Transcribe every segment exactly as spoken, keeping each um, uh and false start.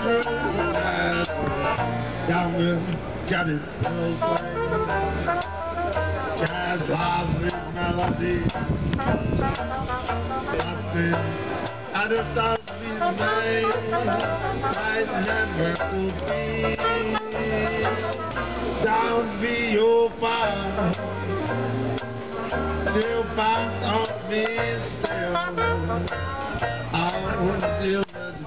Down got his girlfriend, jazz blues melody, something out of thousands made, I never could be. Down be your fire, still part of me still. I'll still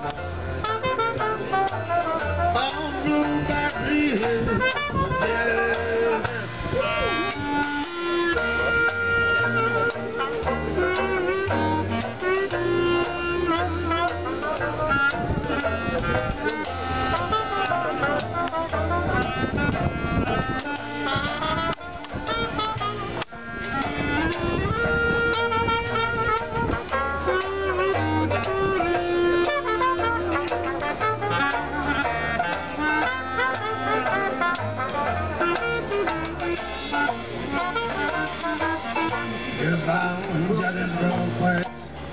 If I'm getting real quick,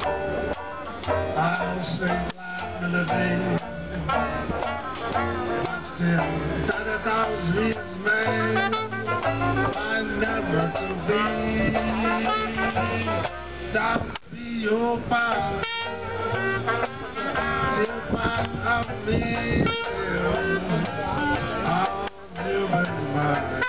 I'll sing like melody. Still, that a thousand years made, I never could be. That be your power, still part of me. Still, I'll do it mine.